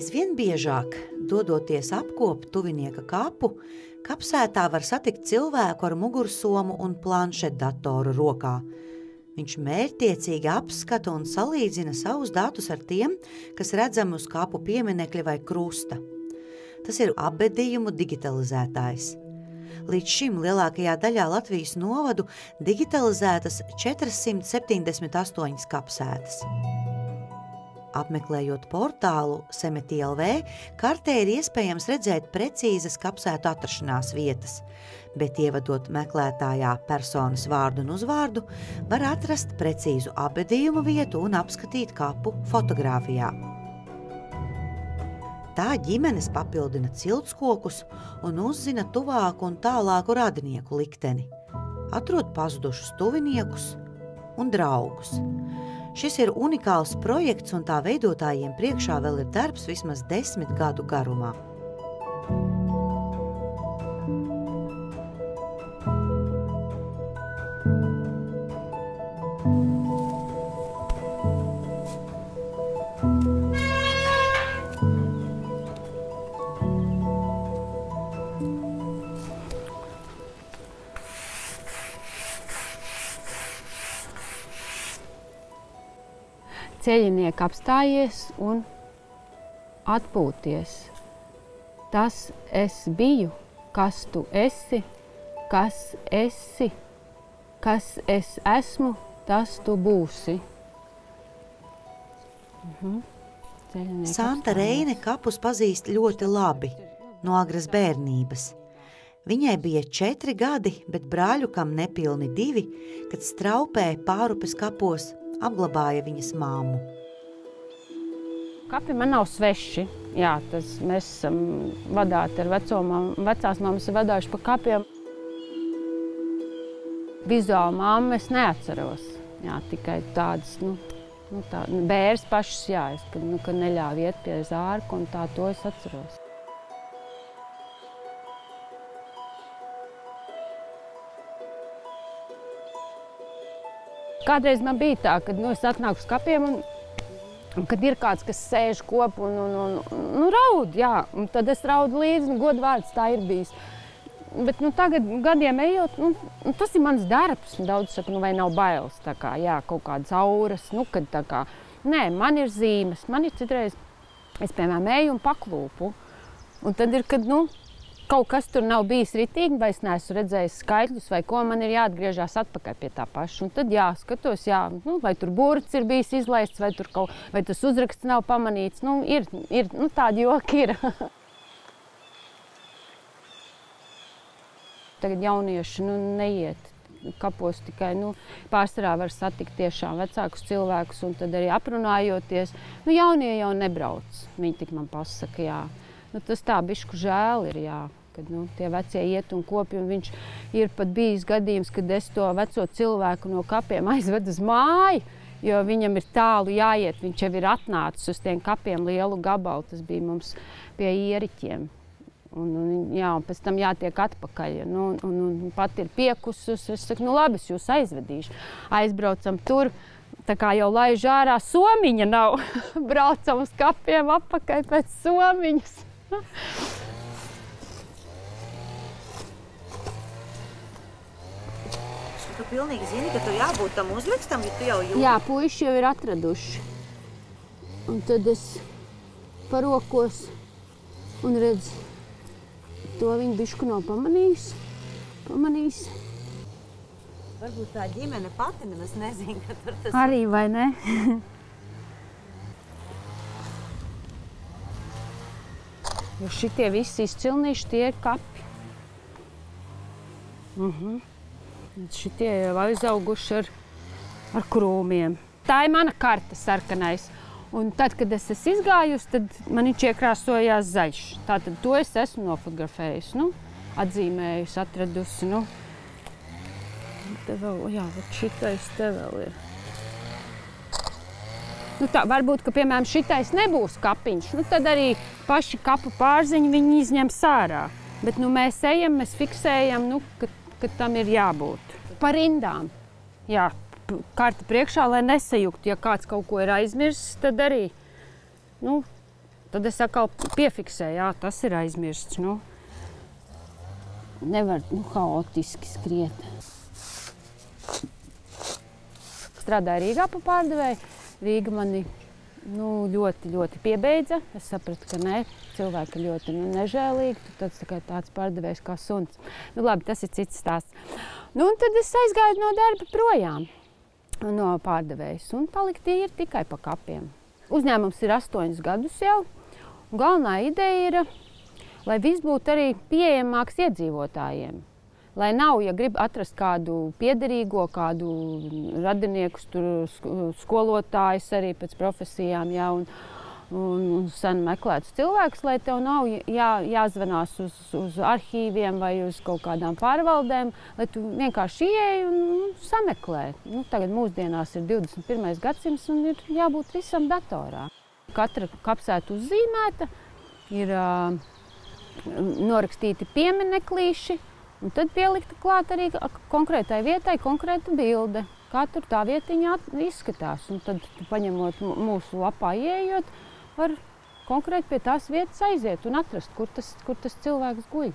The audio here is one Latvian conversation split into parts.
Aizvien biežāk, dodoties apkopt tuvinieka kapu, kapsētā var satikt cilvēku ar mugursomu un planšetdatoru rokā. Viņš mērķtiecīgi apskata un salīdzina savus datus ar tiem, kas redzami uz kapu pieminekļa vai krusta. Tas ir apbedījumu digitalizētājs. Līdz šim lielākajā daļā Latvijas novadu digitalizētas 478 kapsētas. Apmeklējot portālu Semeti.lv, kartē ir iespējams redzēt precīzas kapsētu atrašanās vietas, bet ievadot meklētājā personas vārdu un uzvārdu, var atrast precīzu apbedījumu vietu un apskatīt kapu fotogrāfijā. Tā ģimenes papildina ciltskokus un uzzina tuvāku un tālāku radinieku likteni, atrod pazudušus tuviniekus un draugus. Šis ir unikāls projekts, un tā veidotājiem priekšā vēl ir darbs vismaz 10 gadu garumā. Ceļinieki apstājies un atpūties. Tas es biju, kas tu esi, kas es esmu, tas tu būsi. Santa Reine kapus pazīst ļoti labi, no agras bērnības. Viņai bija 4 gadi, bet brāļukam nepilni 2, kad Straupē Pārupes kapos apglabāja viņas māmu. Kapi man nav sveši. Jā, mēs esam vadāti ar vecās mammas ir vadājuši pa kapiem. Vizuāli māmu es neatceros. Jā, tikai tādas, bēres pašas, jā, kad neļāva iet pie zārka, un tā to es atceros. Kādreiz man bija tā, kad es atnāku uz kapiem, un kad ir kāds, kas sēž kopu un raud, jā, un tad es raudu līdzi, un godvārds tā ir bijis. Bet tagad gadiem ejot, tas ir mans darbs, un daudz saka, vai nav bailes, tā kā, jā, kaut kādas auras, kad tā kā, nē, man ir zīmes, man ir citreiz, es, piemēram, eju un paklūpu, un tad ir, kad, kaut kas tur nav bijis ritīgi, vai es neesmu redzējis skaitļus, vai ko, man ir jāatgriežās atpakaļ pie tā paša. Un tad jāskatos, vai tur burts ir bijis izlaists, vai tas uzraksts nav pamanīts. Ir tādi joki ir. Tagad jaunieši neiet kapos tikai, pārsvarā var satikt tiešām vecākus cilvēkus, un tad arī aprunājoties. Jaunie jau nebrauc, viņi tik man pasaka, jā. Tas tā bišku žēl ir, jā, kad tie vecie iet un kopi, un viņš ir pat bijis gadījums, kad es to veco cilvēku no kapiem aizvedu uz māju, jo viņam ir tālu jāiet, viņš jau ir atnācis uz tiem kapiem lielu gabalu, tas bija mums pie ieriķiem. Un pēc tam jātiek atpakaļ, un pat ir piekusus, es saku, labi, es jūs aizvedīšu. Aizbraucam tur, tā kā jau laiž ārā, somiņa nav. Braucam uz kapiem atpakaļ pēc somiņas. Tu pilnīgi zini, ka tu jābūt tam uzrakstam, jo tu jau jūti. Jā, puiši jau ir atraduši. Un tad es parokos un redz, to viņi bišku nav pamanījis. Varbūt tā ģimene pati nemaz nezina, ka tur tas... Arī, vai ne? Jo šitie visi izcilnīši, tie ir kapi. Šitie jau aizauguši ar krūmiem. Tā ir mana karte sarkanais. Un tad, kad es esmu izgājusi, tad man viņš iekrāsojās zaļš. Tātad to es esmu nofotografējusi, atzīmējusi, atradusi, Te vēl, jā, šitais te vēl ir. Tā, varbūt, ka, piemēram, šitais nebūs kapiņš, tad arī paši kapu pārziņi viņi izņem sārā. Bet, mēs ejam, mēs fiksējam, ka tam ir jābūt. Pa rindām, jā, karta priekšā, lai nesajuktu. Ja kāds kaut ko ir aizmirsis, tad arī, tad es atkal piefiksēju, jā, tas ir aizmirsts, nu. Nevar, haotiski skriet. Strādāju Rīgā pa pārdevēju. Rīga mani, ļoti, ļoti piebeidza. Es sapratu, ka nē, cilvēki ir ļoti nežēlīgi. Tāds pārdevējs kā suns. Labi, tas ir cits stāsts. Un tad es aizgāju no darba projām no pārdevējas un paliku tīri tikai pa kapiem. Uzņēmums ir 8 gadus jau. Galvenā ideja ir, lai viss būtu arī pieejamāks iedzīvotājiem. Lai nav, ja grib atrast kādu piederīgo, kādu radiniekus, skolotājus arī pēc profesijām, jā, un sen meklētus cilvēkus, lai tev nav jāzvanās uz arhīviem vai uz kaut kādām pārvaldēm, lai tu vienkārši ieej un sameklē. Tagad mūsdienās ir 21. gadsimts un ir jābūt visam datorā. Katra kapsēta uzzīmēta, ir norakstīti pieminekļīši, un tad pielikta klāt arī konkrētai vietai konkrēta bilde, kā tur tā vietiņa izskatās. Un tad, paņemot mūsu lapā ieejot, var konkrēti pie tās vietas aiziet un atrast, kur tas cilvēks guļ.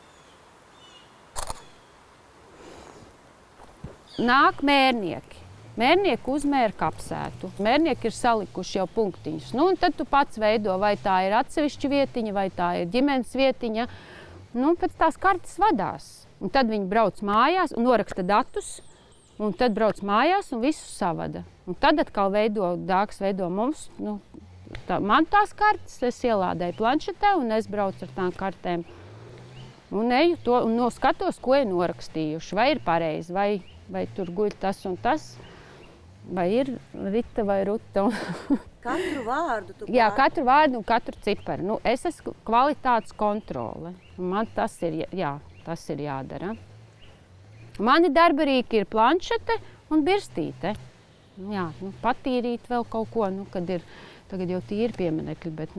Nāk mērnieki. Mērnieki uzmēra kapsētu. Mērnieki ir salikuši jau punktiņus. Un tad tu pats veido, vai tā ir atsevišķa vietiņa, vai tā ir ģimenes vietiņa. Pēc tās kartes vadās. Un tad viņi brauc mājās un noraksta datus, un tad brauc mājās un visu savada. Un tad atkal Dāks veido mums, man tās kartes, es ielādēju planšetē un es braucu ar tām kartēm. Un eju to un skatos, ko ir norakstījuši, vai ir pareizi, vai tur guļ tas un tas. Vai ir Rita vai Ruta. Katru vārdu tu Jā, katru vārdu un katru ciparu. Es esmu kvalitātes kontrole. Man tas ir jādara. Mani darba rīki ir planšete un birstīte. Jā, patīrīt vēl kaut ko, tagad jau tīri pieminekļi, bet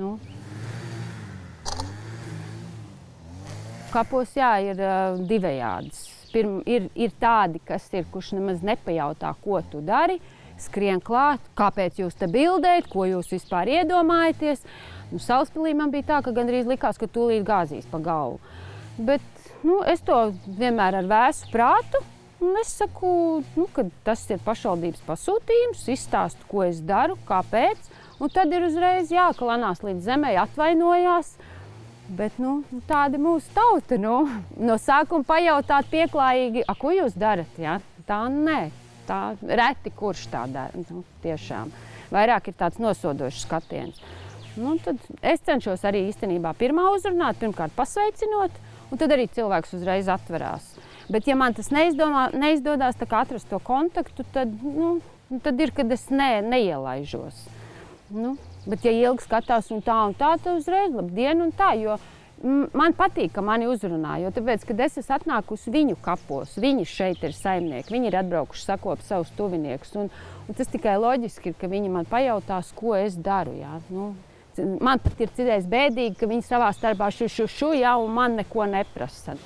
Kapos, jā, ir divējādas. Ir tādi, kurš nemaz nepajautā, ko tu dari, skrien klāt, kāpēc jūs te bildējat, ko jūs vispār iedomājaties. Salaspilī man bija tā, ka gandrīz likās, ka tūlīt gāzīs pa galvu. Bet es to vienmēr ar vēsu prātu, un es saku, ka tas ir pašvaldības pasūtījums, izstāstu, ko es daru, kāpēc, un tad ir uzreiz jākalanās līdz zemē, atvainojās. Bet tāda mūsu tauta, no sākuma pajautāt pieklājīgi, ko jūs darat, jā? Tā nē, tā reti kurš tā dara, tiešām. Vairāk ir tāds nosodošs skatiens. Tad es cenšos arī īstenībā pirmā uzrunāt, pirmkārt pasveicinot, un tad arī cilvēks uzreiz atverās. Bet ja man tas neizdodās tā kā atrast to kontaktu, tad ir, kad es neielaižos. Bet ja ilgi skatās un tā, tad uzreiz labdien un tā, jo man patīk, ka mani uzrunā, jo tāpēc, kad es esmu atnākusi viņu kapos, viņi šeit ir saimnieki, viņi ir atbraukuši sakop savus tuviniekus, un tas tikai loģiski ir, ka viņi man pajautās, ko es daru, jā. Man pat ir citreiz bēdīgi, ka viņi savā starpā šu, jā, un man neko neprasa.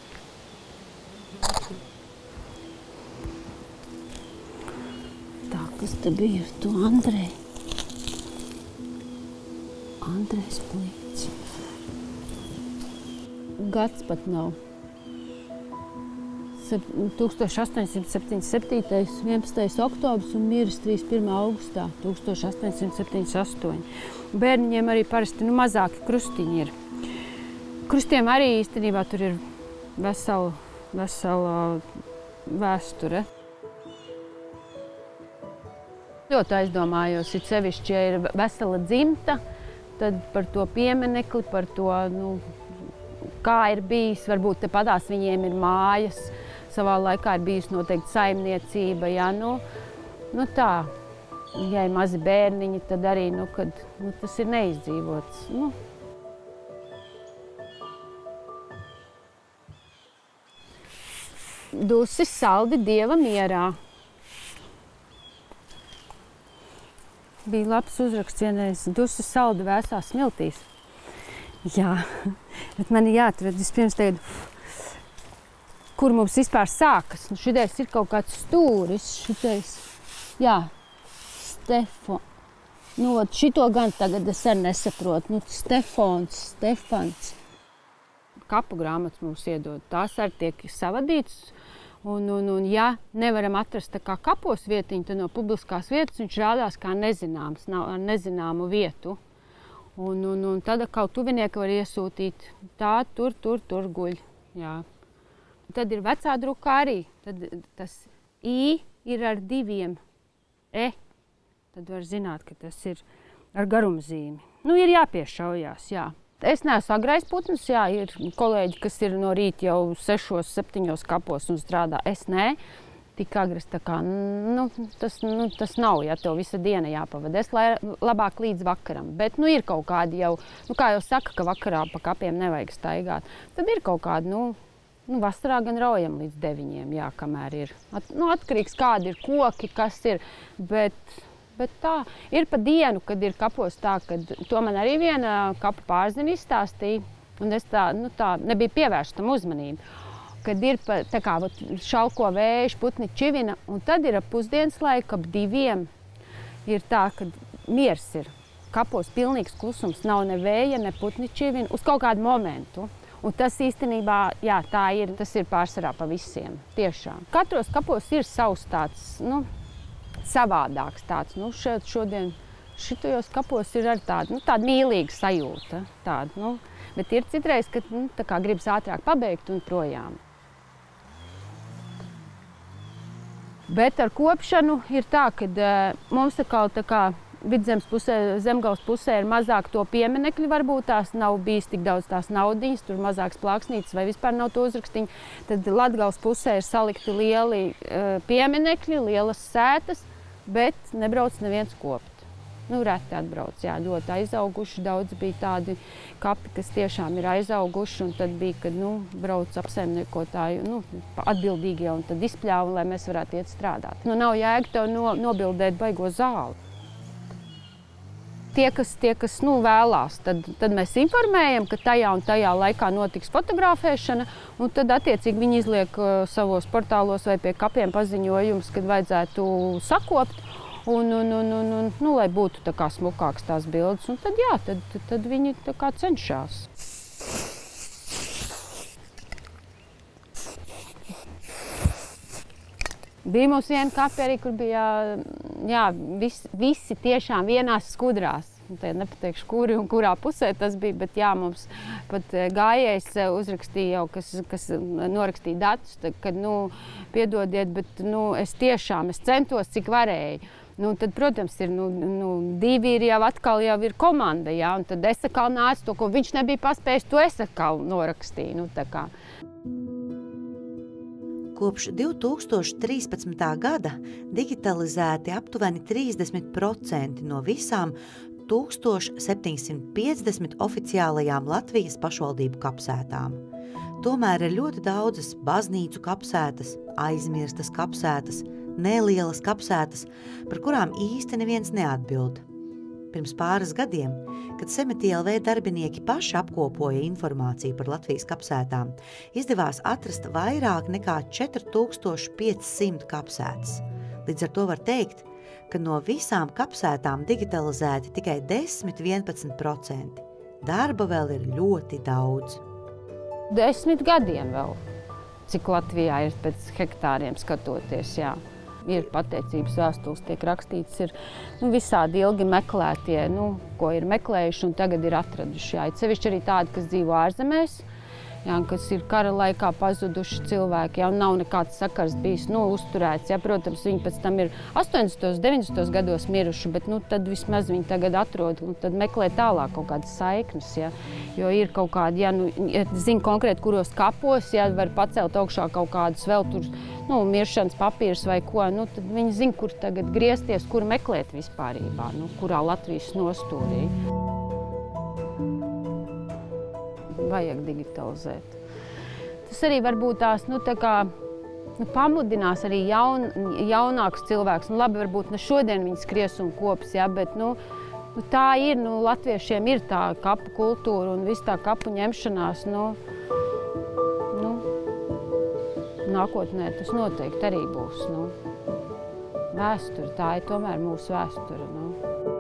Tā, kas te bija ar to Andreju? Andrejs Plīts. Gads pat nav. 1877. 11. oktobrs un miris 31. augustā 1878. Bērniņiem arī parasti mazāki krustiņi ir. Krustiem arī īstenībā tur ir vesela vēsture. Ļoti aizdomājos, it sevišķi, ja ir vesela dzimta, tad par to pieminekli, par to, kā ir bijis, varbūt tepatās viņiem ir mājas, savā laikā ir bijusi noteikti saimniecība, jā, tā. Ja ir mazi bērniņi, tad arī, kad tas ir neizdzīvots. Dusis saldi Dieva mierā. Bija labs uzraksts vienreiz, dusis saldi vēsās smiltīs. Jā, bet man ir jāatrod vispirms tagad, kur mums vispār sākas. Šitais ir kaut kāds stūris, šitais, jā, Nu, šito gan tagad es arī nesaprotu. Nu, Stefans. Kapu grāmatas mums iedod. Tās arī tiek savadītas. Un ja nevaram atrast tā kā kapos vietiņu, tad no publiskās vietas viņš rādās kā nezināms, nav ar nezināmu vietu. Un tad kaut tuvinieki var iesūtīt. Tā, tur guļ. Jā. Tad ir vecā drukā arī. Tad tas I ir ar 2 E. Tad var zināt, ka tas ir ar garumzīmi. Nu, ir jāpiešaujās, jā. Es neesmu agrais putns, jā, ir kolēģi, kas ir no rīta jau 6, 7 kapos un strādā. Es nē, tik agres tā kā, tas nav, ja tev visa diena jāpavada. Es labāk līdz vakaram, bet ir kaut kādi jau, kā jau saka, ka vakarā pa kapiem nevajag staigāt. Tad ir kaut kādi, vasarā gan raujam līdz 9, jā, kamēr ir. Atkarīgs kādi ir koki, kas ir, Bet tā ir pa dienu, kad ir kapos tā, kad to man arī viena kapu pārzina izstāstīja, un es tā nebija pievērsta tam uzmanību. Kad ir tā kā šalko vējš, putni čivina, un tad ir ap pusdienas laiku, ap 2, ir tā, kad miers ir. Kapos pilnīgs klusums, nav ne vēja, ne putni čivina, uz kaut kādu momentu. Un tas īstenībā, jā, tas ir pārsvarā pa visiem, tiešām. Katros kapos ir savs tāds, savādāks tāds. Šodien šitajos kapos ir arī tāda mīlīga sajūta. Bet ir citreiz, ka tā kā gribas ātrāk pabeigt un projām. Bet ar kopšanu ir tā, ka mums tā kā Vidzemes pusē, Zemgales pusē ir mazāk to pieminekļu, varbūt tās nav bijis tik daudz tās naudiņas, tur mazāks plāksnītes vai vispār nav to uzrakstiņu. Tad Latgales pusē ir salikti lieli pieminekļi, lielas sētas, bet nebrauc neviens kopt. Reti atbrauc, jā, ļoti aizauguši. Daudz bija tādi kapi, kas tiešām ir aizauguši, un tad bija, kad, brauc apsaimniekotāji, atbildīgie, un tad izpļāva, lai mēs varētu iet strādāt. Nav jēga tev nobildēt baigo zāli. Tie, kas vēlās, tad mēs informējam, ka tajā un tajā laikā notiks fotografēšana, un tad attiecīgi viņi izliek savos portālos vai pie kapiem paziņojumus, kad vajadzētu sakopt, un lai būtu tā kā smukāks tās bildes, un tad jā, tad viņi tā kā cenšas. Bija mums viena kape arī, kur bija, jā, visi tiešām vienās skudrās. Tad nepateikšu, kuri un kurā pusē tas bija, bet jā, mums pat gājējs uzrakstīja jau, kas norakstīja datus, kad, piedodiet, bet, es centos, cik varēju. Tad, protams, ir, 2 ir jau ir komanda, jā, un tad es atkal nācu to, ko viņš nebija paspējis, to es atkal norakstīju, tā kā. Kopš 2013. gada digitalizēti aptuveni 30% no visām 1750 oficiālajām Latvijas pašvaldību kapsētām. Tomēr ir ļoti daudzas baznīcu kapsētas, aizmirstas kapsētas, nelielas kapsētas, par kurām īsti neviens neatbild. Pirms pāris gadiem, kad Semeti.LV darbinieki paši apkopoja informāciju par Latvijas kapsētām, izdevās atrast vairāk nekā 4500 kapsētas. Līdz ar to var teikt, ka no visām kapsētām digitalizēti tikai 10–11%. Darba vēl ir ļoti daudz. 10 gadiem vēl, cik Latvijā ir pēc hektāriem skatoties, jā. Ir pateicības vēstules, tiek rakstīts, ir visādi ilgi meklētie, ko ir meklējuši un tagad ir atraduši. Jā. Sevišķi arī tādi, kas dzīvo ārzemēs, jā, kas ir kara laikā pazuduši cilvēki, jā, un nav nekāds sakars bijis uzturēts. Jā. Protams, viņi pēc tam ir 80. 90. gados miruši, bet tad vismaz viņi tagad atrod un tad meklē tālāk kaut kādas saiknes. Jā. Jo ir kaut kādi, ja zina konkrēti, kuros kapos, ja var pacelt augšā kaut kādus vēl tur, miršanas papīrus vai ko, tad viņi zina, kur tagad griezties, kur meklēt vispārībā, kurā Latvijas nostūrī. Vajag digitalizēt. Tas arī varbūt tās, pamudinās arī jaunāks cilvēks. Labi, varbūt ne šodien viņi skries un kops, ja, bet, tā ir, latviešiem ir tā kapu kultūra un viss tā kapu ņemšanās, nākotnē tas noteikti arī būs, vēsture, tā ir tomēr mūsu vēsture,